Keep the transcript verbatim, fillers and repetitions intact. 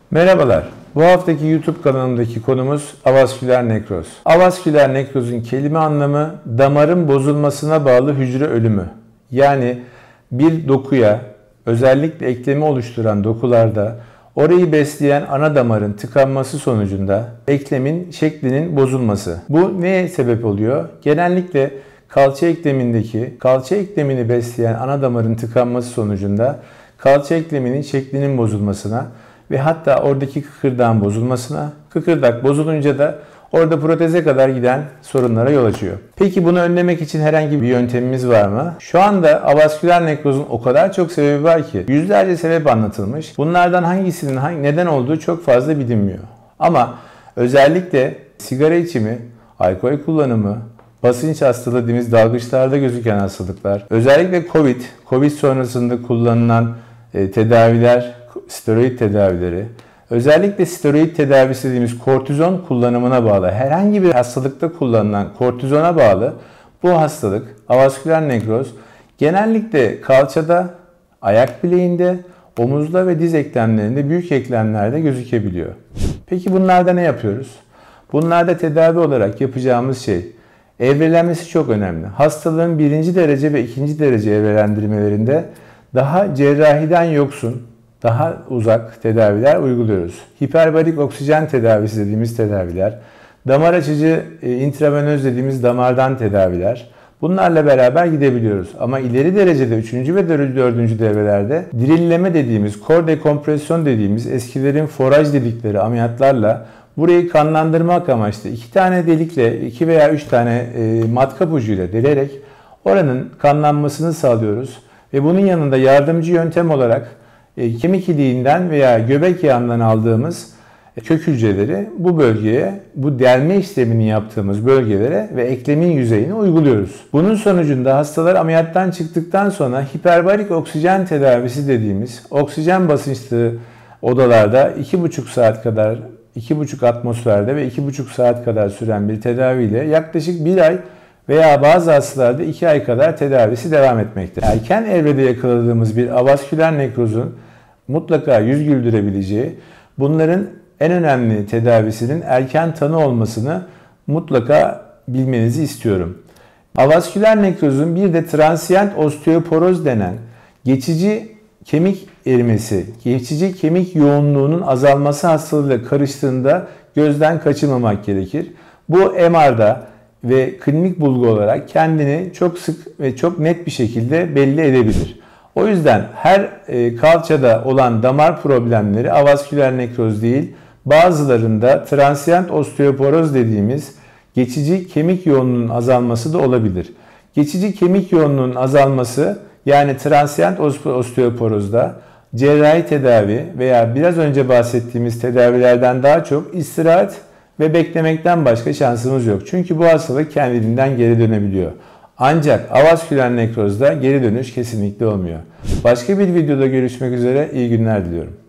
Merhabalar. Bu haftaki YouTube kanalımdaki konumuz avasküler nekroz. Avasküler nekrozun kelime anlamı damarın bozulmasına bağlı hücre ölümü. Yani bir dokuya, özellikle eklemi oluşturan dokularda orayı besleyen ana damarın tıkanması sonucunda eklemin şeklinin bozulması. Bu neye sebep oluyor? Genellikle kalça eklemindeki, kalça eklemini besleyen ana damarın tıkanması sonucunda kalça ekleminin şeklinin bozulmasına ve hatta oradaki kıkırdağın bozulmasına, kıkırdak bozulunca da orada proteze kadar giden sorunlara yol açıyor. Peki bunu önlemek için herhangi bir yöntemimiz var mı? Şu anda avasküler nekrozun o kadar çok sebebi var ki yüzlerce sebep anlatılmış. Bunlardan hangisinin hangi, neden olduğu çok fazla bilinmiyor. Ama özellikle sigara içimi, alkol kullanımı, basınç hastalığı dediğimiz dalgıçlarda gözüken hastalıklar, özellikle Covid, Covid sonrasında kullanılan e, tedaviler, steroid tedavileri, özellikle steroid tedavisi dediğimiz kortizon kullanımına bağlı, herhangi bir hastalıkta kullanılan kortizona bağlı bu hastalık, avasküler nekroz, genellikle kalçada, ayak bileğinde, omuzda ve diz eklemlerinde, büyük eklemlerde gözükebiliyor. Peki bunlarda ne yapıyoruz? Bunlarda tedavi olarak yapacağımız şey, evrelenmesi çok önemli. Hastalığın birinci derece ve ikinci derece evrelendirmelerinde daha cerrahiden yoksun, daha uzak tedaviler uyguluyoruz. Hiperbarik oksijen tedavisi dediğimiz tedaviler, damar açıcı intravenöz dediğimiz damardan tedaviler, bunlarla beraber gidebiliyoruz. Ama ileri derecede üçüncü ve dördüncü devrelerde dirilleme dediğimiz, kor dekompresyon dediğimiz eskilerin foraj dedikleri ameliyatlarla burayı kanlandırmak amaçlı iki tane delikle, iki veya üç tane matkap ucuyla delerek oranın kanlanmasını sağlıyoruz. Ve bunun yanında yardımcı yöntem olarak kemik iliğinden veya göbek yağından aldığımız kök hücreleri bu bölgeye, bu delme işlemini yaptığımız bölgelere ve eklemin yüzeyine uyguluyoruz. Bunun sonucunda hastalar ameliyattan çıktıktan sonra hiperbarik oksijen tedavisi dediğimiz oksijen basınçlı odalarda iki buçuk saat kadar, iki buçuk atmosferde ve iki buçuk saat kadar süren bir tedaviyle yaklaşık bir ay veya bazı hastalarda iki ay kadar tedavisi devam etmekte. Erken evrede yakaladığımız bir avasküler nekrozun mutlaka yüz güldürebileceği, bunların en önemli tedavisinin erken tanı olmasını mutlaka bilmenizi istiyorum. Avasküler nekrozun bir de transient osteoporoz denen geçici kemik erimesi, geçici kemik yoğunluğunun azalması hastalığıyla karıştığında gözden kaçırmamak gerekir. Bu M R'da ve klinik bulgu olarak kendini çok sık ve çok net bir şekilde belli edebilir. O yüzden her kalçada olan damar problemleri avasküler nekroz değil, bazılarında transient osteoporoz dediğimiz geçici kemik yoğunluğunun azalması da olabilir. Geçici kemik yoğunluğunun azalması, yani transient osteoporozda cerrahi tedavi veya biraz önce bahsettiğimiz tedavilerden daha çok istirahat ve beklemekten başka şansımız yok. Çünkü bu hastalık kendiliğinden geri dönebiliyor. Ancak avasküler nekrozda geri dönüş kesinlikle olmuyor. Başka bir videoda görüşmek üzere, iyi günler diliyorum.